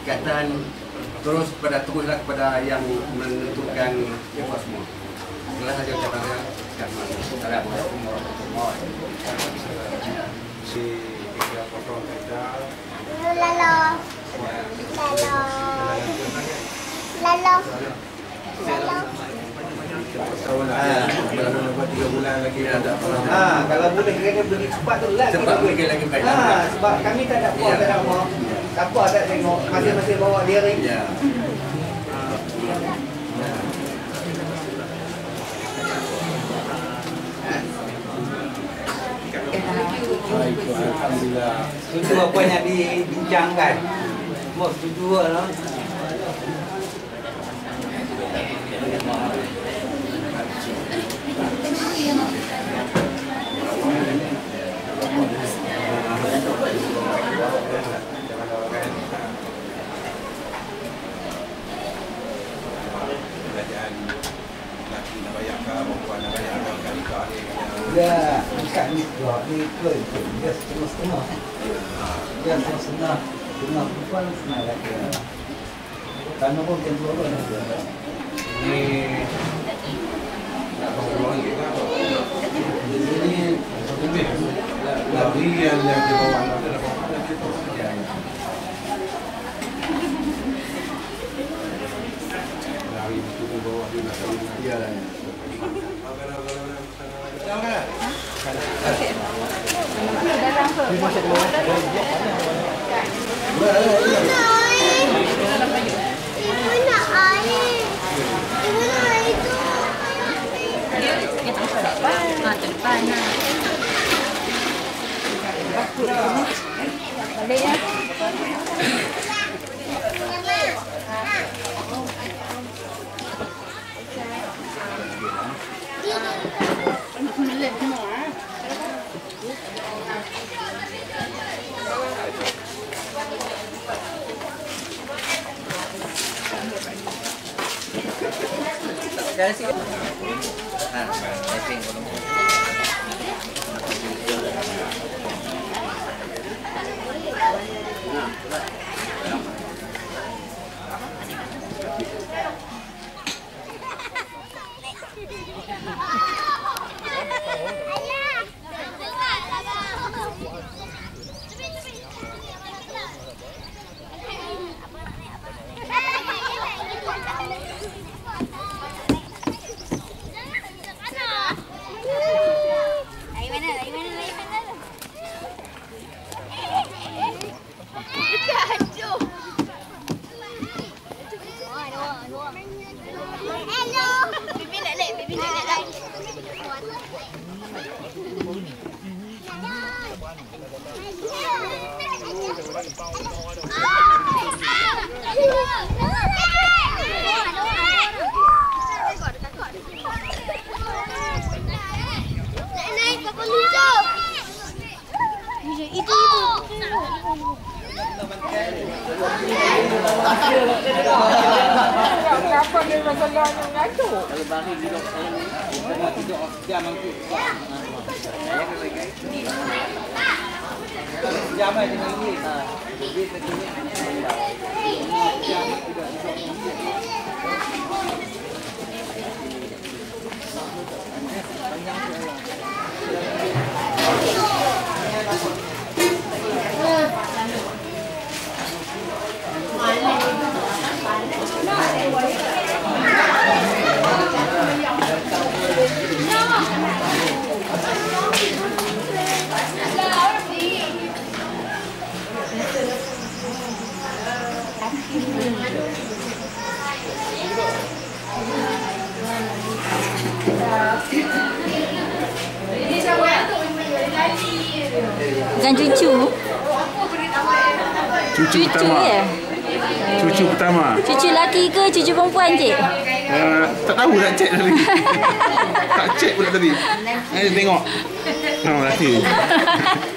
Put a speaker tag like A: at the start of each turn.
A: ikatan teruslah kepada yang menentukan apa semua. Itulah saja ucapan saya. Assalamualaikum warahmatullahi wabarakatuh. Si tiga potong kita. Lalo. Lepas 3 bulan lagi ada apa?
B: Kalau boleh kena beri cepat tu lah.
A: Cepat beri lagi baik.
B: Sebab kami tak ada puas, tak ada mau. Siapa tak tengok masing-masing bawa diri.
A: Ya. Alhamdulillah.
B: Setuju apa yang dibincangkan. Mau setuju lah. Ya, bukan ni dua, ni ke itu. Dia setengah-setengah. Dia setengah-setengah. Setengah perempuan, setengah lelaki. Karena pun macam tu apa nak dia.
A: Ini tak tahu orang ni kan.
B: Ini
A: lari yang di bawah ada apa gitu. Ya. Lari itu ke bawah di nak dia lah.
C: Dari sini. Typing belum.
D: Kenapa dia masalahnya ngaco?
C: Kalau bagi hidup saya ni, saya tidur jam nanti. Jam aja ni. Jadi begini. Jam tidak
E: Bukan cucu.
F: Cucu pertama.
E: Ya?
F: Cucu pertama.
E: Cucu laki ke cucu perempuan, Cik?
F: Tak tahu nak cek tadi. Tak cek pula tadi. Tengok. Laki.